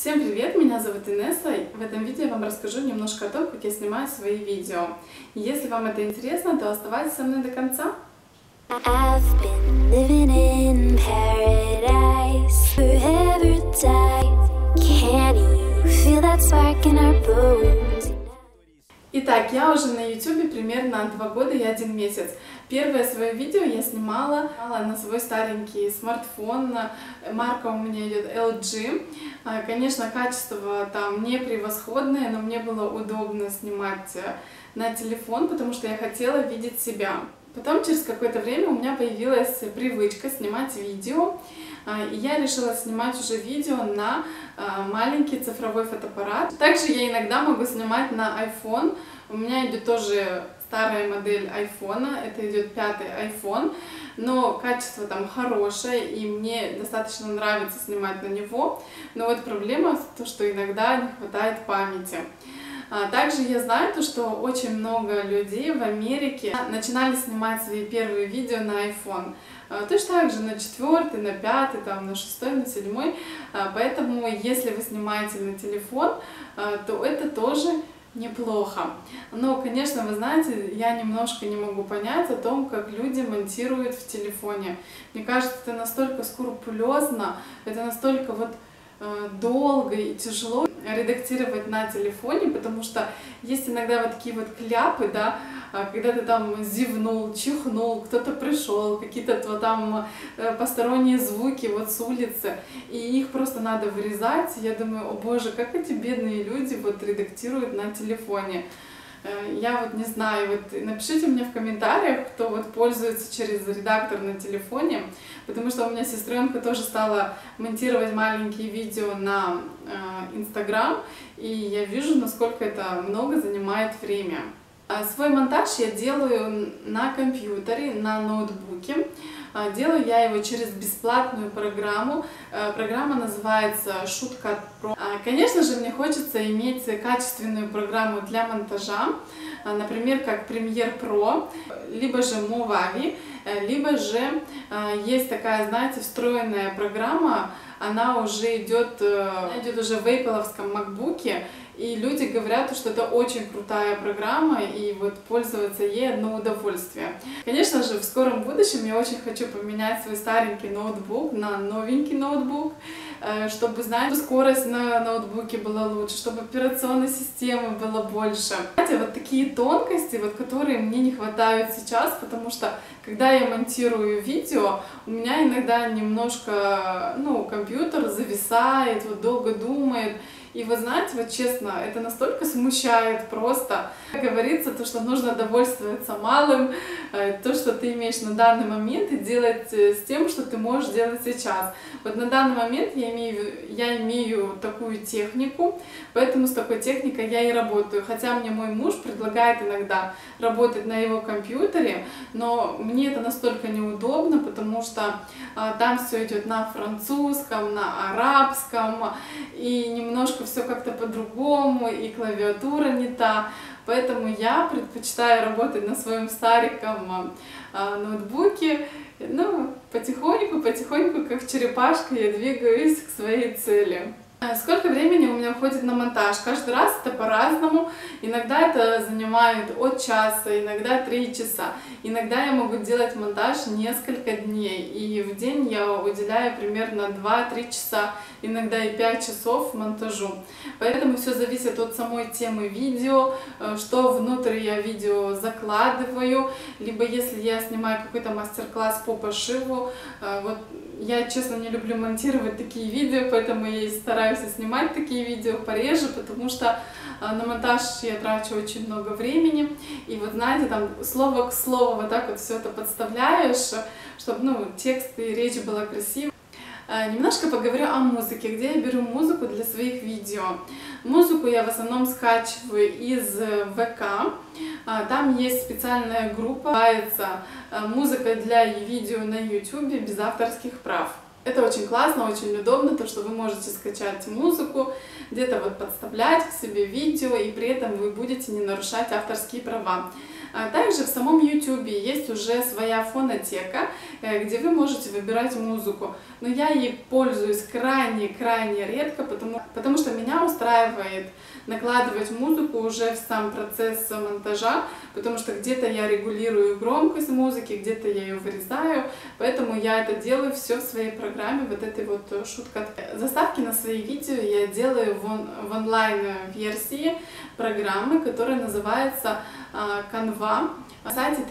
Всем привет, меня зовут Инесса. В этом видео я вам расскажу немножко о том, как я снимаю свои видео. Если вам это интересно, то оставайтесь со мной до конца. Итак, я уже на YouTube примерно 2 года и 1 месяц. Первое свое видео я снимала на свой старенький смартфон. Марка у меня идет LG. Конечно, качество там не превосходное, но мне было удобно снимать на телефон, потому что я хотела видеть себя. Потом, через какое-то время, у меня появилась привычка снимать видео. И я решила снимать уже видео на маленький цифровой фотоаппарат. Также я иногда могу снимать на iPhone. У меня идет тоже старая модель iPhone, это идет 5-й iPhone, но качество там хорошее, и мне достаточно нравится снимать на него. Но вот проблема в том, что иногда не хватает памяти. Также я знаю, что очень много людей в Америке начинали снимать свои первые видео на iPhone. Точно так же на 4-й, на 5-й, там, на 6-й, на 7-й. Поэтому, если вы снимаете на телефон, то это тоже неплохо. Но, конечно, вы знаете, я немножко не могу понять о том, как люди монтируют в телефоне. Мне кажется, это настолько скрупулезно, это настолько вот долго и тяжело редактировать на телефоне, потому что есть иногда вот такие вот кляпы, да, когда ты там зевнул, чихнул, кто-то пришел, какие-то вот там посторонние звуки вот с улицы, и их просто надо вырезать. Я думаю, о боже, как эти бедные люди вот редактируют на телефоне. Я вот не знаю, вот напишите мне в комментариях, кто вот пользуется через редактор на телефоне, потому что у меня сестренка тоже стала монтировать маленькие видео на Instagram, и я вижу, насколько это много занимает время. Свой монтаж я делаю на компьютере, на ноутбуке. Делаю я его через бесплатную программу. Программа называется Shotcut Pro. Конечно же, мне хочется иметь качественную программу для монтажа, например, как Premiere Pro, либо же Movavi, либо же есть такая, знаете, встроенная программа, она уже идет уже в Apple-овском MacBook. И люди говорят, что это очень крутая программа, и вот пользоваться ей одно удовольствие. Конечно же, в скором будущем я очень хочу поменять свой старенький ноутбук на новенький ноутбук, чтобы, знаете, скорость на ноутбуке была лучше, чтобы операционной системы было больше. Знаете, вот такие тонкости, вот, которые мне не хватают сейчас, потому что, когда я монтирую видео, у меня иногда немножко, компьютер зависает, вот долго думает. И вы знаете, вот честно, это настолько смущает просто. Как говорится, то, что нужно довольствоваться малым, то, что ты имеешь на данный момент, и делать с тем, что ты можешь делать сейчас. Вот на данный момент я имею такую технику, поэтому с такой техникой я и работаю. Хотя мне мой муж предлагает иногда работать на его компьютере, но мне это настолько неудобно, потому что там все идет на французском, на арабском, и немножко все как-то по-другому, и клавиатура не та. Поэтому я предпочитаю работать на своем стареньком ноутбуке. Потихоньку, как черепашка, я двигаюсь к своей цели. Сколько времени у меня уходит на монтаж? Каждый раз это по-разному. Иногда это занимает от часа, иногда 3 часа. Иногда я могу делать монтаж несколько дней. И в день я уделяю примерно 2-3 часа, иногда и 5 часов монтажу. Поэтому все зависит от самой темы видео, что внутрь я видео закладываю. Либо если я снимаю какой-то мастер-класс по пошиву, вот я, честно, не люблю монтировать такие видео, поэтому я и стараюсь снимать такие видео пореже, потому что на монтаж я трачу очень много времени. И вот, знаете, там слово к слову вот так вот все это подставляешь, чтобы, текст и речь была красивой. Немножко поговорю о музыке, где я беру музыку для своих видео. Музыку я в основном скачиваю из ВК. Там есть специальная группа, называется «Музыка для видео на YouTube без авторских прав». Это очень классно, очень удобно, то, что вы можете скачать музыку, где-то вот подставлять к себе видео, и при этом вы будете не нарушать авторские права. А также в самом YouTube есть уже своя фонотека, где вы можете выбирать музыку. Но я ей пользуюсь крайне редко, потому что меня устраивает накладывать музыку уже в сам процесс монтажа, потому что где-то я регулирую громкость музыки, где-то я ее вырезаю, поэтому я это делаю все в своей программе, вот этой вот шутка. Заставки на свои видео я делаю в онлайн-версии программы, которая называется Canva, на сайте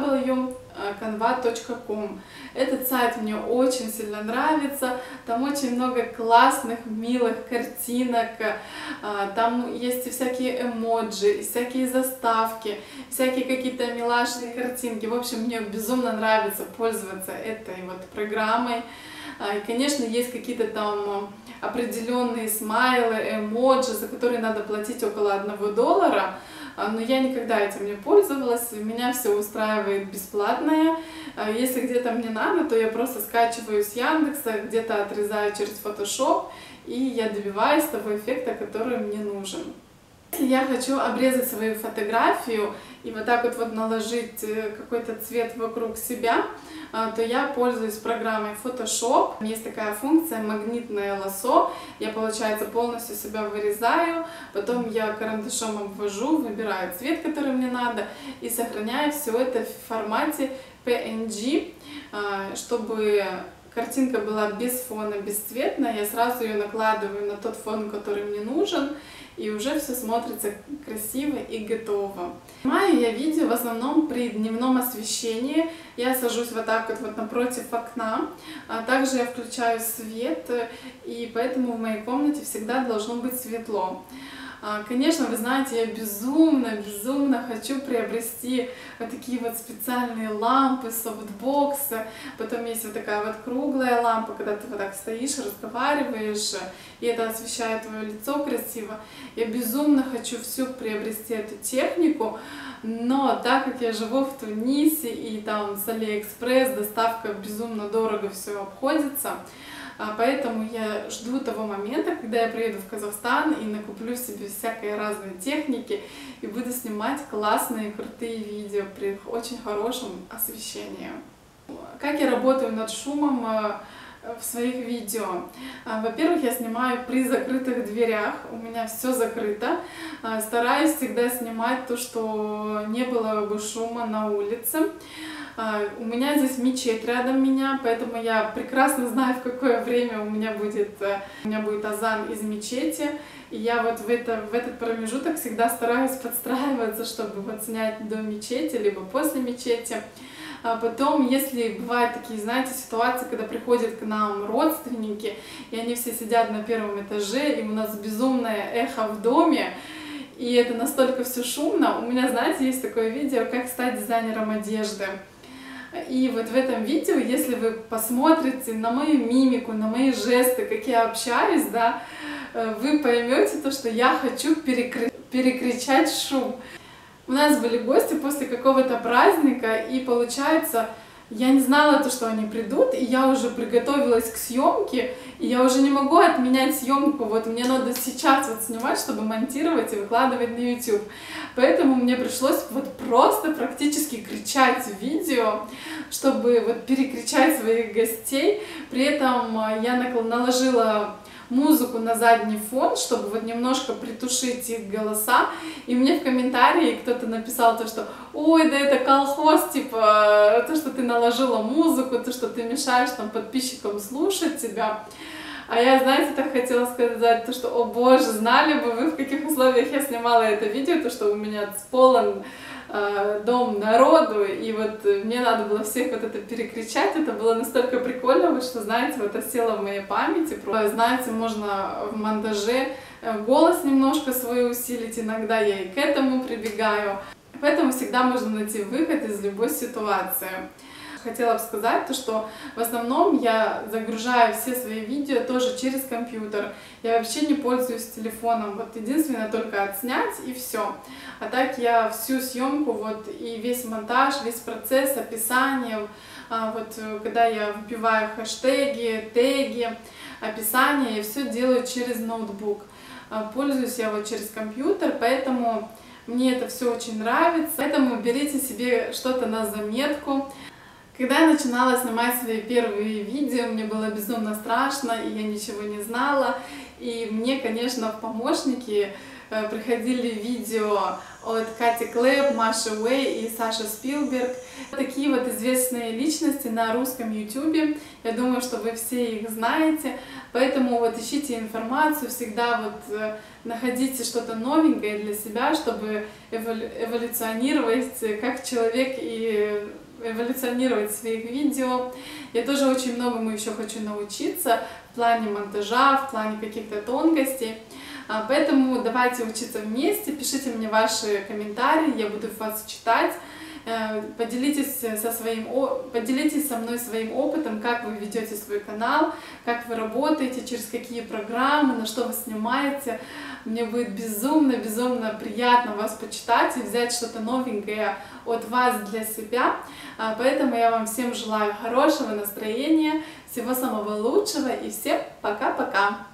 www.canva.com. Этот сайт мне очень сильно нравится, там очень много классных, милых картинок, там есть и всякие эмоджи, и всякие заставки, всякие какие-то милашные картинки. В общем, мне безумно нравится пользоваться этой вот программой. И, конечно, есть какие-то там определенные смайлы, эмоджи, за которые надо платить около $1, но я никогда этим не пользовалась, меня все устраивает бесплатное. Если где-то мне надо, то я просто скачиваю с Яндекса, где-то отрезаю через Photoshop, и я добиваюсь того эффекта, который мне нужен. Если я хочу обрезать свою фотографию и вот так вот наложить какой-то цвет вокруг себя, то я пользуюсь программой Photoshop. Есть такая функция магнитное лассо. Я, получается, полностью себя вырезаю, потом я карандашом обвожу, выбираю цвет, который мне надо, и сохраняю все это в формате PNG, чтобы картинка была без фона, бесцветная. Я сразу ее накладываю на тот фон, который мне нужен, и уже все смотрится красиво и готово. Снимаю я видео в основном при дневном освещении. Я сажусь вот так вот напротив окна, а также я включаю свет, и поэтому в моей комнате всегда должно быть светло. Конечно, вы знаете, я безумно хочу приобрести вот такие вот специальные лампы, софтбоксы. Потом есть вот такая вот круглая лампа, когда ты вот так стоишь, разговариваешь, и это освещает твое лицо красиво. Я безумно хочу всю приобрести эту технику, но так как я живу в Тунисе, и там с Алиэкспресс доставка безумно дорого все обходится, поэтому я жду того момента, когда я приеду в Казахстан и накуплю себе всякой разной техники и буду снимать классные, крутые видео при очень хорошем освещении. Как я работаю над шумом в своих видео? Во-первых, я снимаю при закрытых дверях, у меня все закрыто. Стараюсь всегда снимать то, что не было бы шума на улице. У меня здесь мечеть рядом меня, поэтому я прекрасно знаю, в какое время у меня будет азан из мечети. И я вот в этот промежуток всегда стараюсь подстраиваться, чтобы вот снять до мечети, либо после мечети. А потом, если бывают такие, знаете, ситуации, когда приходят к нам родственники, и они все сидят на первом этаже, и у нас безумное эхо в доме, и это настолько все шумно. У меня, знаете, есть такое видео, как стать дизайнером одежды. И вот в этом видео, если вы посмотрите на мою мимику, на мои жесты, как я общаюсь, да, вы поймете то, что я хочу перекричать шум. У нас были гости после какого-то праздника, и получается, я не знала то, что они придут, и я уже приготовилась к съемке, и я уже не могу отменять съемку, вот мне надо сейчас вот снимать, чтобы монтировать и выкладывать на YouTube. Поэтому мне пришлось вот просто практически кричать в видео, чтобы вот перекричать своих гостей. При этом я наложила музыку на задний фон, чтобы вот немножко притушить их голоса. И мне в комментарии кто-то написал то, что ой, да это колхоз, типа, то, что ты наложила музыку, то, что ты мешаешь там подписчикам слушать тебя. А я, знаете, так хотела сказать, то, что, о боже, знали бы вы, в каких условиях я снимала это видео, то, что у меня полон дом народу, и вот мне надо было всех вот это перекричать, это было настолько прикольно, вот, что, знаете, вот осело в моей памяти. Знаете, можно в монтаже голос немножко свой усилить, иногда я и к этому прибегаю, поэтому всегда можно найти выход из любой ситуации. Хотела бы сказать, то, что в основном я загружаю все свои видео тоже через компьютер. Я вообще не пользуюсь телефоном. Вот единственное только отснять и все. А так я всю съемку, вот и весь монтаж, весь процесс, описание, вот когда я вбиваю хэштеги, теги, описание, я все делаю через ноутбук. Пользуюсь я вот через компьютер, поэтому Мне это все очень нравится, поэтому берите себе что-то на заметку. Когда я начинала снимать свои первые видео, мне было безумно страшно, и я ничего не знала. И мне, конечно, в помощники приходили видео от Кати Клэп, Маши Уэй и Саши Спилберг. Такие вот известные личности на русском ютубе. Я думаю, что вы все их знаете. Поэтому вот ищите информацию, всегда вот находите что-то новенькое для себя, чтобы эволюционировать как человек и эволюционировать в своих видео. Я тоже очень многому еще хочу научиться в плане монтажа, в плане каких-то тонкостей. Поэтому давайте учиться вместе, пишите мне ваши комментарии, я буду вас читать. Поделитесь со мной своим опытом, как вы ведете свой канал, как вы работаете, через какие программы, на что вы снимаете. Мне будет безумно приятно вас почитать и взять что-то новенькое от вас для себя. Поэтому я вам всем желаю хорошего настроения, всего самого лучшего и всем пока-пока!